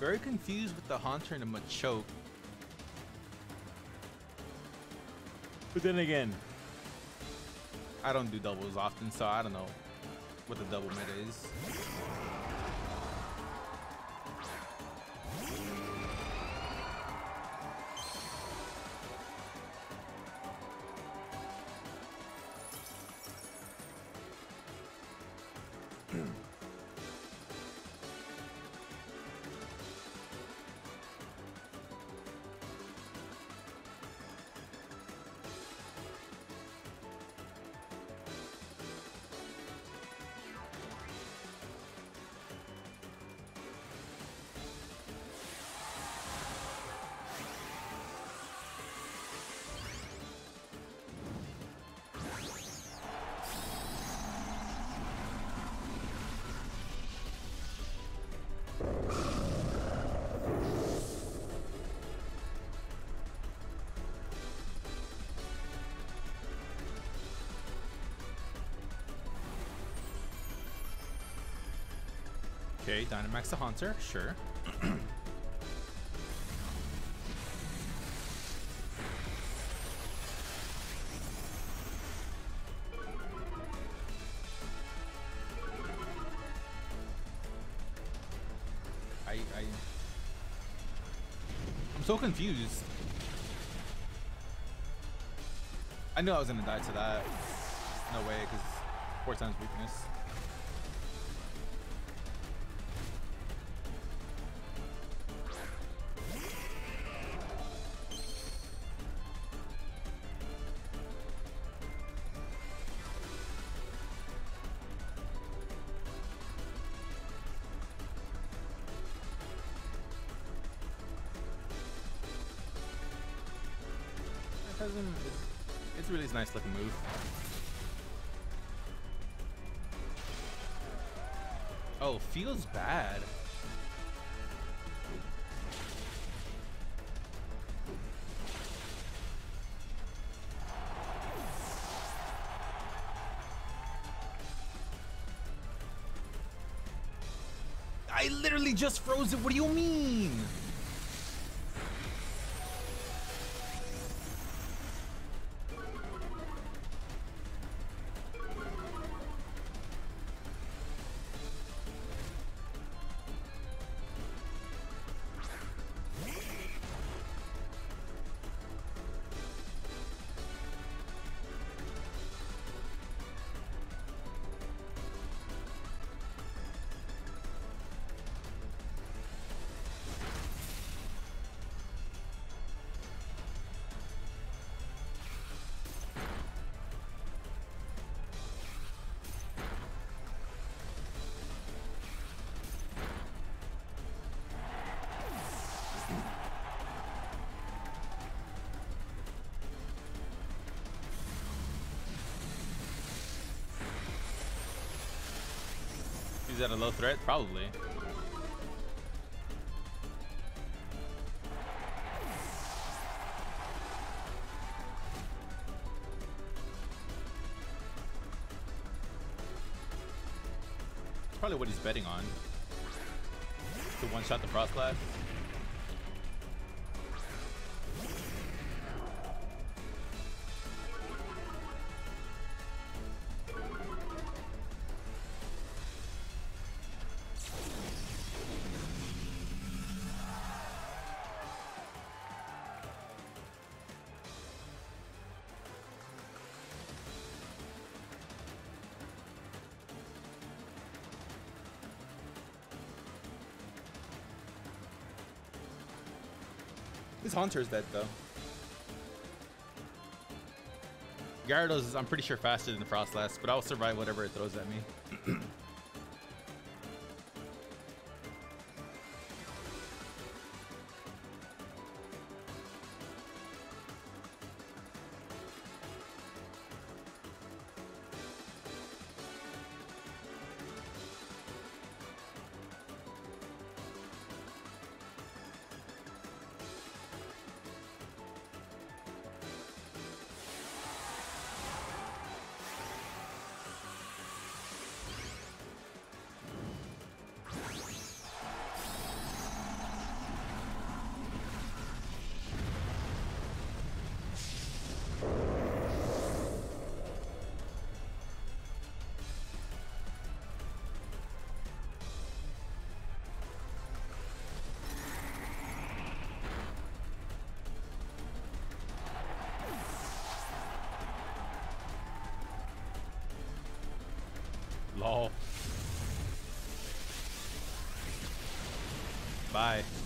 Very confused with the Haunter and the Machoke. But then again, I don't do doubles often, so I don't know what the double meta is. Okay, Dynamax the Haunter, sure. I'm so confused. I knew I was gonna die to that. No way, because 4 times weakness. It's really a nice looking move. Oh, feels bad. I literally just froze it. What do you mean? Is that a low threat? Probably. Probably what he's betting on. To one-shot the Frostlass. This Haunter's dead though. Gyarados is, I'm pretty sure, faster than the Frostlass, but I'll survive whatever it throws at me. Lol. Bye.